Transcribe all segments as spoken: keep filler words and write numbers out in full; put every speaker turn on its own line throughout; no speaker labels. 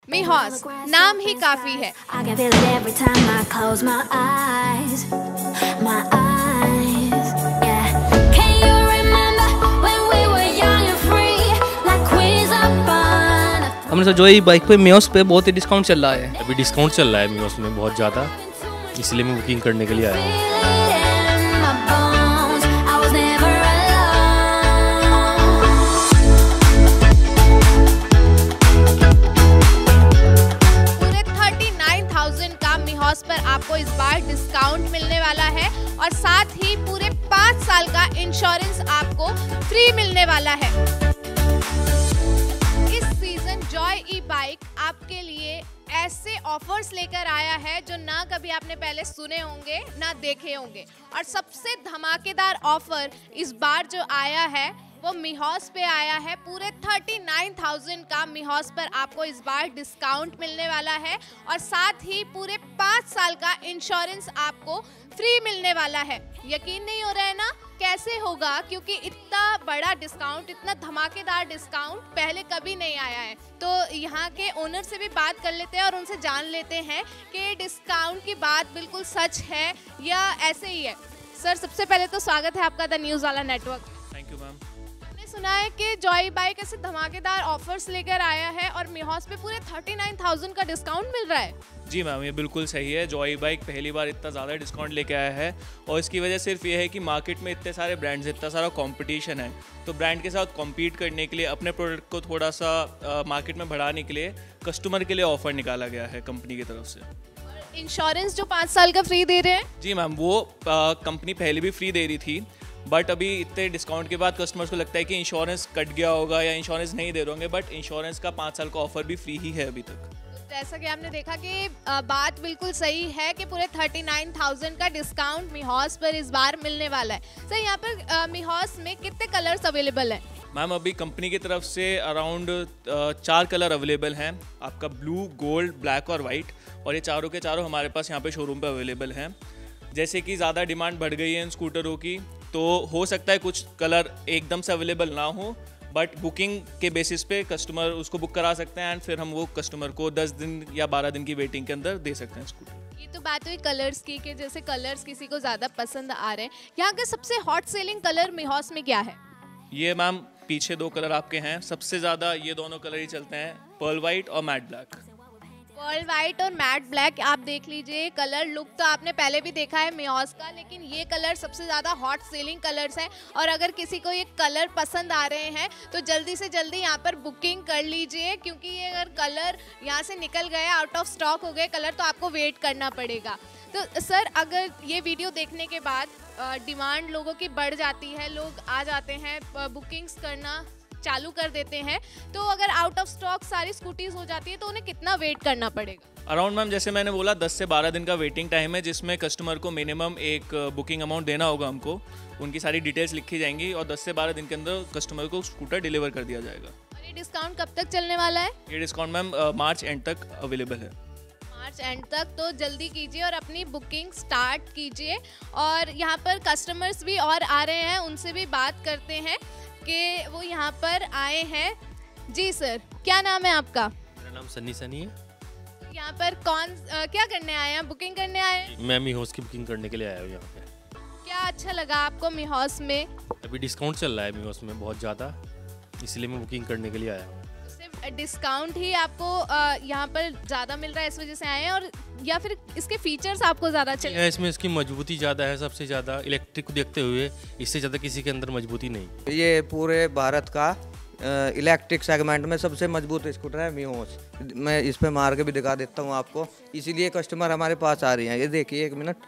मीहॉस नाम ही काफी है।
I can feel it every time I close my eyes, my eyes, yeah. Can you remember when we were young and free, like queens upon a
हमने सोचा जो ये bike पे मीहॉस पे बहुत ही डिस्काउंट चल रहा है।
अभी डिस्काउंट चल रहा है मीहॉस में बहुत ज़्यादा, इसलिए मैं बुकिंग करने के लिए आया हूँ।
feel it in my bones. I was never alone.
पूरे थर्टी नाइन थाउजेंड का मीहॉस पर आपको इस बार डिस्काउंट मिलने वाला है और साथ ही पूरे पाँच साल का इंश्योरेंस आपको फ्री मिलने वाला है। इस सीजन जॉय ई बाइक आपके लिए ऐसे ऑफर्स लेकर आया है जो ना कभी आपने पहले सुने होंगे ना देखे होंगे। और सबसे धमाकेदार ऑफर इस बार जो आया है वो मीहॉस पे आया है। पूरे थर्टी नाइन थाउजेंड का मीहॉस पर आपको इस बार डिस्काउंट मिलने वाला है और साथ ही पूरे पाँच साल का इंश्योरेंस आपको फ्री मिलने वाला है। यकीन नहीं हो रहा है ना? कैसे होगा, क्योंकि इतना बड़ा डिस्काउंट, इतना धमाकेदार डिस्काउंट पहले कभी नहीं आया है। तो यहाँ के ओनर से भी बात कर लेते हैं और उनसे जान लेते हैं कि डिस्काउंट की बात बिल्कुल सच है या ऐसे ही है। सर, सबसे पहले तो स्वागत है आपका द न्यूज़ वाला नेटवर्क।
Thank you ma'am.
हमने सुना है कि जॉय बाइक ऐसे धमाकेदार ऑफर्स लेकर आया है और मीहॉस पे पूरे थर्टी नाइन थाउजेंड का डिस्काउंट मिल रहा है।
जी मैम, ये बिल्कुल सही है। जॉय बाइक पहली बार इतना ज़्यादा डिस्काउंट लेके आया है और इसकी वजह सिर्फ ये है कि मार्केट में इतने सारे ब्रांड्स, इतना सारा कंपटीशन है, तो ब्रांड के साथ कॉम्पीट करने के लिए, अपने प्रोडक्ट को थोड़ा सा मार्केट में बढ़ाने के लिए कस्टमर के लिए ऑफर निकाला गया है कंपनी की तरफ से।
इंश्योरेंस जो पाँच साल का फ्री दे रहे हैं?
जी मैम, वो कंपनी पहले भी फ्री दे रही थी, बट अभी इतने डिस्काउंट के बाद कस्टमर्स को लगता है कि इंश्योरेंस कट गया होगा या इंश्योरेंस नहीं दे रहे होंगे, बट इंश्योरेंस का पाँच साल का ऑफर भी फ्री ही है अभी तक।
जैसा कि आपने देखा कि अ, बात बिल्कुल सही है कि पूरे थर्टी नाइन थाउजेंड का डिस्काउंट मीहॉस पर इस बार मिलने वाला है। सर, यहाँ पर अ, मीहॉस में कितने कलर्स अवेलेबल हैं?
मैम, अभी कंपनी की तरफ से अराउंड चार कलर अवेलेबल हैं, आपका ब्लू, गोल्ड, ब्लैक और वाइट, और ये चारों के चारों हमारे पास यहाँ पे शोरूम पे अवेलेबल हैं। जैसे कि ज़्यादा डिमांड बढ़ गई है इन स्कूटरों की, तो हो सकता है कुछ कलर एकदम से अवेलेबल ना हो, बट बुकिंग के बेसिस पे कस्टमर उसको बुक करा सकते हैं एंड फिर हम वो कस्टमर को दस दिन या बारह दिन की वेटिंग के अंदर दे सकते हैं स्कूटर।
ये तो बात हुई कलर्स की कि जैसे कलर्स किसी को ज़्यादा पसंद आ रहे हैं। यहाँ का सबसे हॉट सेलिंग कलर मीहॉस में क्या है?
ये मैम पीछे दो कलर आपके हैं, सबसे ज़्यादा ये दोनों कलर ही चलते हैं, पर्ल वाइट और मैट ब्लैक।
पर्ल वाइट और मैट ब्लैक, आप देख लीजिए कलर लुक तो आपने पहले भी देखा है मीहॉस का, लेकिन ये कलर सबसे ज़्यादा हॉट सेलिंग कलर्स हैं। और अगर किसी को ये कलर पसंद आ रहे हैं तो जल्दी से जल्दी यहाँ पर बुकिंग कर लीजिए, क्योंकि ये अगर कलर यहाँ से निकल गए, आउट ऑफ स्टॉक हो गए कलर, तो आपको वेट करना पड़ेगा। तो सर, अगर ये वीडियो देखने के बाद डिमांड लोगों की बढ़ जाती है, लोग आ जाते हैं, बुकिंग्स करना चालू कर देते हैं, तो अगर आउट ऑफ स्टॉक सारी स्कूटीज हो जाती है तो उन्हें कितना वेट करना पड़ेगा?
अराउंड मैम, जैसे मैंने बोला, दस से बारह दिन का वेटिंग टाइम है, जिसमें कस्टमर को मिनिमम एक बुकिंग अमाउंट देना होगा हमको। उनकी सारी डिटेल्स लिखी जाएंगी और दस से बारह दिन के अंदर कस्टमर को स्कूटर डिलीवर कर दिया जाएगा।
और ये डिस्काउंट कब तक चलने वाला है?
ये डिस्काउंट मैम मार्च एंड तक अवेलेबल है।
मार्च एंड तक, तो जल्दी कीजिए और अपनी बुकिंग स्टार्ट कीजिए। और यहाँ पर कस्टमर्स भी और आ रहे हैं, उनसे भी बात करते हैं कि वो यहाँ पर आए हैं। जी सर, क्या नाम है आपका?
मेरा नाम सन्नी सनी है।
यहाँ पर कौन आ, क्या करने आए हैं? बुकिंग करने आए हैं?
मैं मीहॉस की बुकिंग करने के लिए आया हूँ यहाँ पे।
क्या अच्छा लगा आपको मीहॉस में?
अभी डिस्काउंट चल रहा है मीहॉस में बहुत ज़्यादा, इसलिए मैं बुकिंग करने के लिए आया हूँ।
सिर्फ डिस्काउंट ही आपको आ, यहाँ पर ज़्यादा मिल रहा है इस वजह से आए हैं, और या फिर इसके फीचर्स आपको ज़्यादा चले?
इसमें इसकी मजबूती ज़्यादा है, सबसे ज़्यादा इलेक्ट्रिक को देखते हुए इससे ज़्यादा किसी के अंदर मजबूती नहीं।
ये पूरे भारत का इलेक्ट्रिक सेगमेंट में सबसे मजबूत स्कूटर है मीहॉस। मैं इस पे मार के भी दिखा देता हूँ आपको, इसीलिए कस्टमर हमारे पास आ रही हैं। ये देखिए, एक मिनट,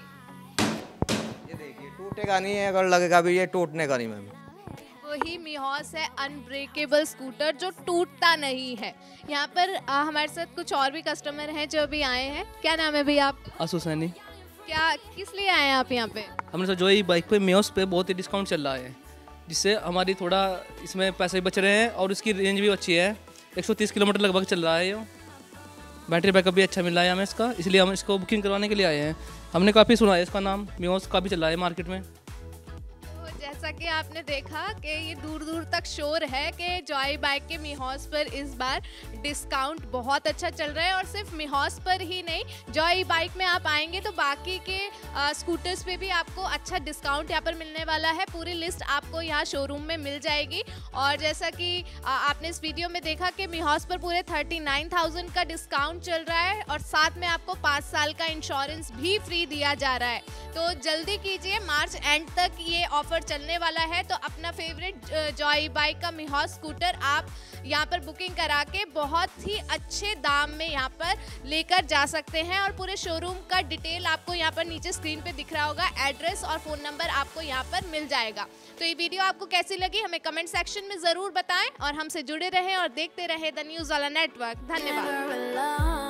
ये देखिए, टूटेगा नहीं है, अगर लगेगा भी ये टूटने का नहीं मैम।
वही मीहॉस है, अनब्रेकेबल स्कूटर जो टूटता नहीं है। यहाँ पर आ, हमारे साथ कुछ और भी कस्टमर हैं जो अभी आए हैं। क्या नाम है भैया आप?
आसुसैनी।
क्या किस लिए आए हैं आप यहाँ पे?
हमने सोचा जो ये बाइक पे मीहॉस पे बहुत ही डिस्काउंट चल रहा है, जिससे हमारी थोड़ा इसमें पैसे बच रहे हैं और इसकी रेंज भी अच्छी है। एक सौ तीस किलोमीटर लगभग चल रहा है ये, बैटरी बैकअप भी अच्छा मिल रहा है हमें इसका, इसलिए हम इसको बुकिंग करवाने के लिए आए हैं। हमने काफ़ी सुना है इसका नाम, मीहॉस काफ़ी चल रहा है मार्केट में।
तो जैसा कि आपने देखा कि ये दूर दूर तक शोर है कि जॉय बाइक के मिहोस पर इस बार डिस्काउंट बहुत अच्छा चल रहा है। और सिर्फ मिहोस पर ही नहीं, जॉय बाइक में आप आएंगे तो बाकी के आ, स्कूटर्स पे भी आपको अच्छा डिस्काउंट यहाँ पर मिलने वाला है। पूरी लिस्ट आपको यहाँ शोरूम में मिल जाएगी। और जैसा कि आ, आपने इस वीडियो में देखा कि मिहोस पर पूरे थर्टी नाइन थाउजेंड का डिस्काउंट चल रहा है और साथ में आपको पाँच साल का इंश्योरेंस भी फ्री दिया जा रहा है। तो जल्दी कीजिए, मार्च एंड तक ये ऑफर चलने वाला है। तो अपना फेवरेट जॉय बाइक का मिहोस स्कूटर आप यहाँ पर बुकिंग करा के बहुत ही अच्छे दाम में यहाँ पर लेकर जा सकते हैं। और पूरे शोरूम का डिटेल आपको यहाँ पर नीचे स्क्रीन पे दिख रहा होगा, एड्रेस और फ़ोन नंबर आपको यहाँ पर मिल जाएगा। तो ये वीडियो आपको कैसी लगी हमें कमेंट सेक्शन में ज़रूर बताएं और हमसे जुड़े रहें और देखते रहें द न्यूज़ वाला नेटवर्क। धन्यवाद।